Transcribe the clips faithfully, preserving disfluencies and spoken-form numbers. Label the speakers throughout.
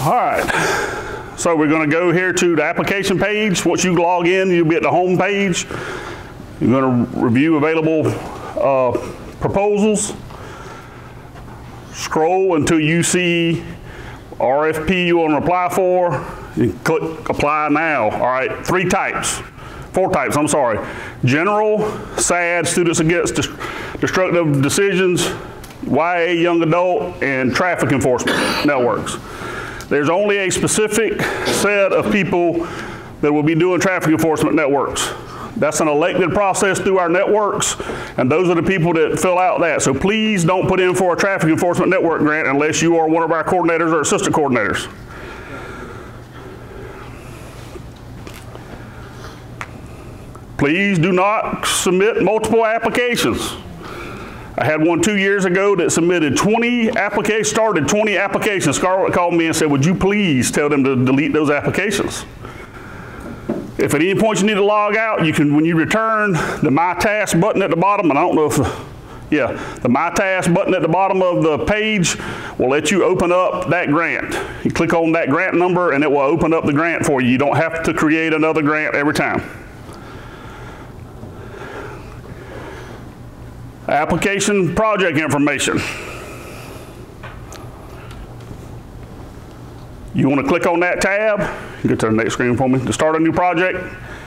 Speaker 1: All right, so we're going to go here to the application page. Once you log in, you'll be at the home page. You're going to review available uh, proposals. Scroll until you see R F P you want to apply for. You click apply now. All right, three types, four types, I'm sorry. General, S A D, Students Against Destructive Decisions, Y A, Young Adult, and Traffic Enforcement Networks. There's only a specific set of people that will be doing traffic enforcement networks. That's an elected process through our networks, and those are the people that fill out that. So please don't put in for a traffic enforcement network grant unless you are one of our coordinators or assistant coordinators. Please do not submit multiple applications. I had one two years ago that submitted twenty applications, started twenty applications. Scarlett called me and said, would you please tell them to delete those applications? If at any point you need to log out, you can, when you return, the My Task button at the bottom, and I don't know if, yeah, the My Task button at the bottom of the page will let you open up that grant. You click on that grant number and it will open up the grant for you. You don't have to create another grant every time. Application project information. You want to click on that tab, get to the next screen for me, to start a new project.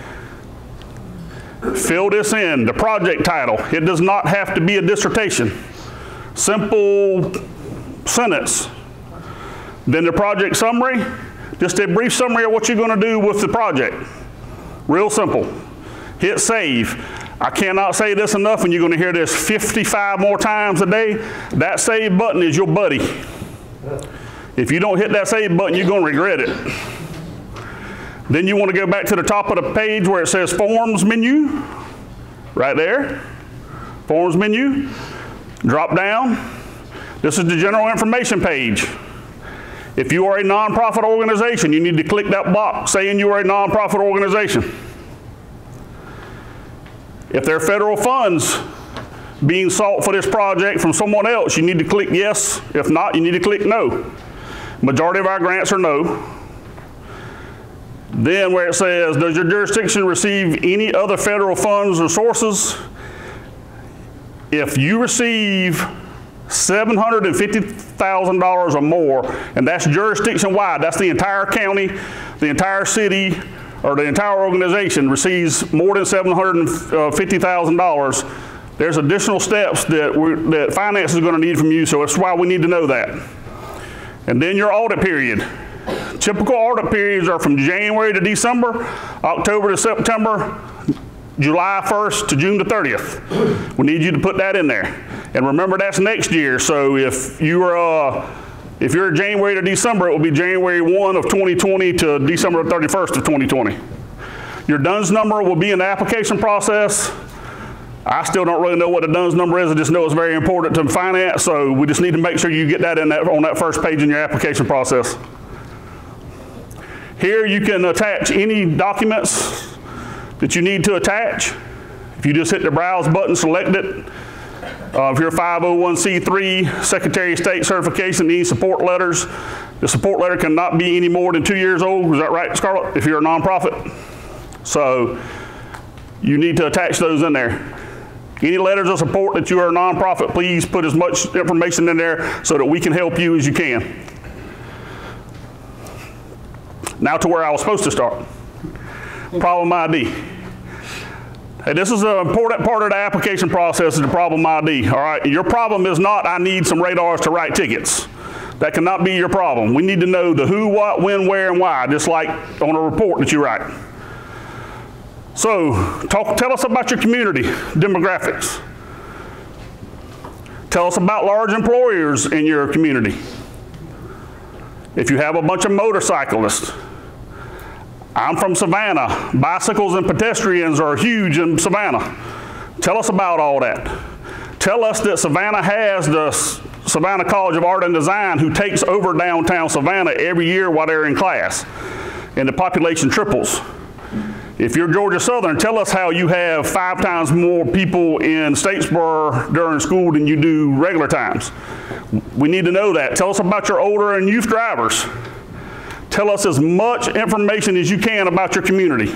Speaker 1: Fill this in, the project title. It does not have to be a dissertation. Simple sentence. Then the project summary, just a brief summary of what you're going to do with the project. Real simple. Hit save. I cannot say this enough, and you're going to hear this fifty-five more times a day. That save button is your buddy. If you don't hit that save button, you're going to regret it. Then you want to go back to the top of the page where it says Forms menu, right there. Forms menu. Drop down. This is the general information page. If you are a nonprofit organization, you need to click that box saying you are a nonprofit organization. If there are federal funds being sought for this project from someone else, you need to click yes. If not, you need to click no. Majority of our grants are no. Then where it says, does your jurisdiction receive any other federal funds or sources? If you receive seven hundred fifty thousand dollars or more, and that's jurisdiction-wide, that's the entire county, the entire city, or the entire organization receives more than seven hundred fifty thousand dollars, there's additional steps that, we're, that finance is going to need from you, so that's why we need to know that. And then your audit period. Typical audit periods are from January to December, October to September, July first to June the thirtieth. We need you to put that in there. And remember, that's next year, so if you're uh, If you're January to December, it will be January first of twenty twenty to December thirty-first of twenty twenty. Your D U N S number will be in the application process. I still don't really know what the D U N S number is. I just know it's very important to finance, so we just need to make sure you get that in that, on that first page in your application process. Here you can attach any documents that you need to attach. If you just hit the Browse button, select it. Uh, if you're a five oh one c three, Secretary of State certification, need support letters. The support letter cannot be any more than two years old. Is that right, Scarlett? If you're a nonprofit. So you need to attach those in there. Any letters of support that you are a nonprofit, please put as much information in there so that we can help you as you can. Now to where I was supposed to start. Problem I D. Hey, this is an important part of the application process, is the problem I D, all right? Your problem is not, I need some radars to write tickets. That cannot be your problem. We need to know the who, what, when, where, and why, just like on a report that you write. So, talk, tell us about your community demographics. Tell us about large employers in your community. If you have a bunch of motorcyclists, I'm from Savannah. Bicycles and pedestrians are huge in Savannah. Tell us about all that. Tell us that Savannah has the Savannah College of Art and Design who takes over downtown Savannah every year while they're in class, and the population triples. If you're Georgia Southern, tell us how you have five times more people in Statesboro during school than you do regular times. We need to know that. Tell us about your older and youth drivers. Tell us as much information as you can about your community.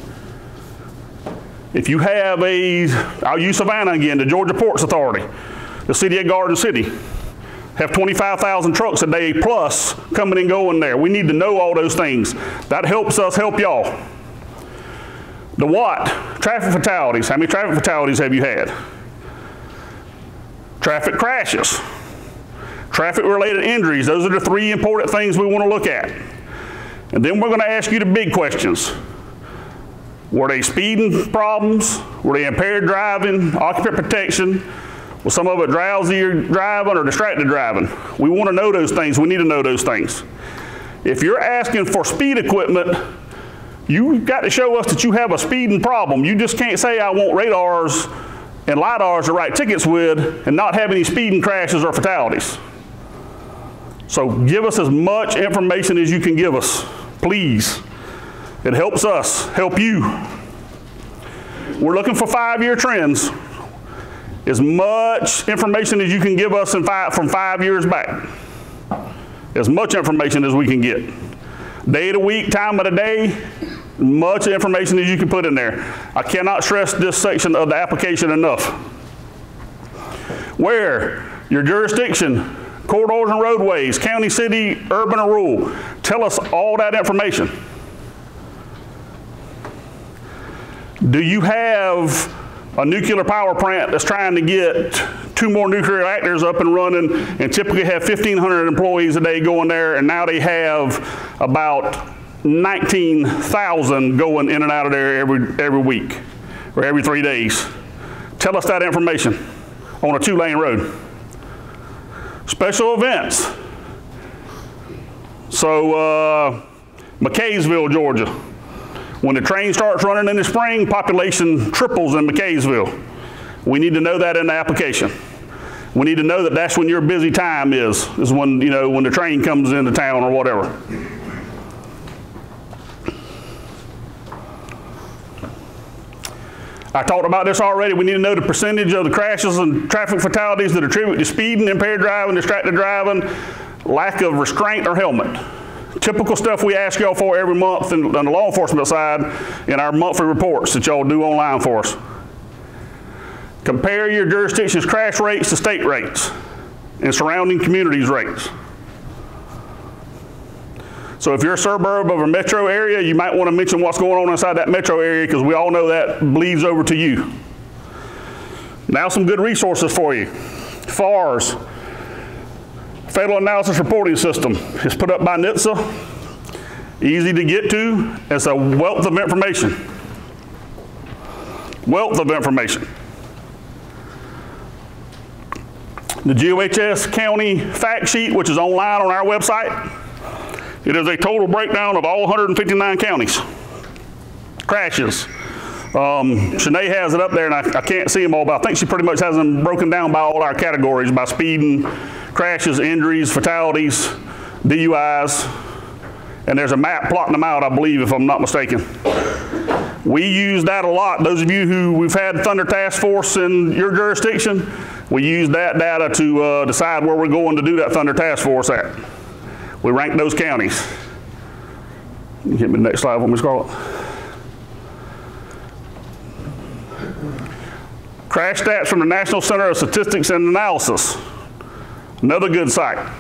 Speaker 1: If you have a, I'll use Savannah again, the Georgia Ports Authority, the city of Garden City, have twenty-five thousand trucks a day plus coming and going there. We need to know all those things. That helps us help y'all. The what? Traffic fatalities. How many traffic fatalities have you had? Traffic crashes. Traffic-related injuries. Those are the three important things we want to look at. And then we're going to ask you the big questions. Were they speeding problems? Were they impaired driving, occupant protection? Was some of it drowsy driving or distracted driving? We want to know those things. We need to know those things. If you're asking for speed equipment, you've got to show us that you have a speeding problem. You just can't say, I want radars and LiDARs to write tickets with and not have any speeding crashes or fatalities. So give us as much information as you can give us, please. It helps us help you. We're looking for five-year trends. As much information as you can give us in five, from five years back. As much information as we can get. Day of the week, time of the day, much information as you can put in there. I cannot stress this section of the application enough. Where? Your jurisdiction, corridors and roadways, county, city, urban or rural. Tell us all that information. Do you have a nuclear power plant that's trying to get two more nuclear reactors up and running and typically have fifteen hundred employees a day going there, and now they have about nineteen thousand going in and out of there every, every week or every three days? Tell us that information on a two-lane road. Special events. So uh, McKaysville, Georgia. When the train starts running in the spring, population triples in McKaysville. We need to know that in the application. We need to know that that's when your busy time is, is when, you know, when the train comes into town or whatever. I talked about this already. We need to know the percentage of the crashes and traffic fatalities that attribute to speeding, impaired driving, distracted driving, lack of restraint or helmet. Typical stuff we ask y'all for every month in, on the law enforcement side in our monthly reports that y'all do online for us. Compare your jurisdiction's crash rates to state rates and surrounding communities' rates. So if you're a suburb of a metro area, you might want to mention what's going on inside that metro area, because we all know that bleeds over to you. Now some good resources for you. F A R S. Fatal Analysis Reporting System is put up by N H T S A. Easy to get to. It's a wealth of information. Wealth of information. The G O H S County Fact Sheet, which is online on our website. It is a total breakdown of all one hundred fifty-nine counties. Crashes. Um, Shanae has it up there, and I, I can't see them all, but I think she pretty much has them broken down by all our categories, by speeding, crashes, injuries, fatalities, D U Is, and there's a map plotting them out, I believe, if I'm not mistaken. We use that a lot. Those of you who we've had Thunder Task Force in your jurisdiction, we use that data to uh, decide where we're going to do that Thunder Task Force at. We rank those counties. You hit me the next slide for me, Scarlett. Crash stats from the National Center of Statistics and Analysis. Another good site.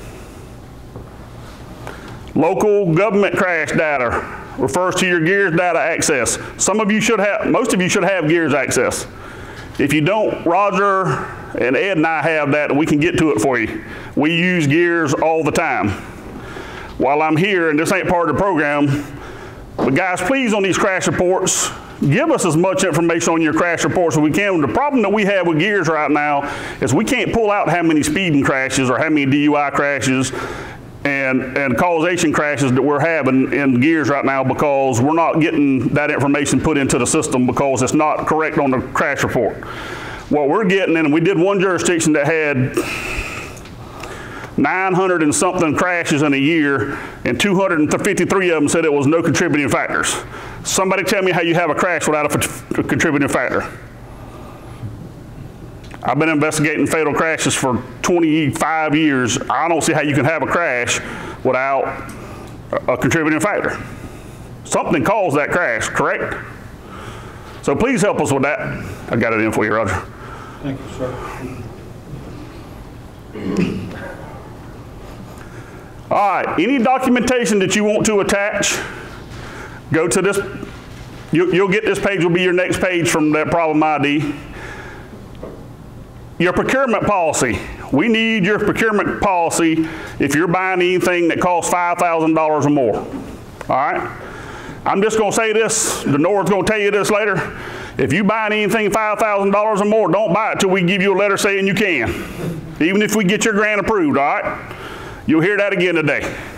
Speaker 1: Local government crash data refers to your Gears data access. Some of you should have, most of you should have Gears access. If you don't, Roger and Ed and I have that, and we can get to it for you. We use Gears all the time. While I'm here, and this ain't part of the program, but guys, please, on these crash reports, give us as much information on your crash reports as we can. The problem that we have with Gears right now is we can't pull out how many speeding crashes or how many D U I crashes and, and causation crashes that we're having in Gears right now, because we're not getting that information put into the system because it's not correct on the crash report. What we're getting, and we did one jurisdiction that had nine hundred and something crashes in a year, and two hundred fifty-three of them said it was no contributing factors. Somebody tell me how you have a crash without a, a contributing factor. I've been investigating fatal crashes for twenty-five years. I don't see how you can have a crash without a contributing factor. Something caused that crash, correct? So please help us with that. I got it in for you, Roger.
Speaker 2: Thank you, sir.
Speaker 1: All right, any documentation that you want to attach, go to this. You, you'll get this page, will be your next page from that problem I D. Your procurement policy. We need your procurement policy if you're buying anything that costs five thousand dollars or more. All right? I'm just going to say this. The North's going to tell you this later. If you buy anything five thousand dollars or more, don't buy it till we give you a letter saying you can. Even if we get your grant approved, all right? You'll hear that again today.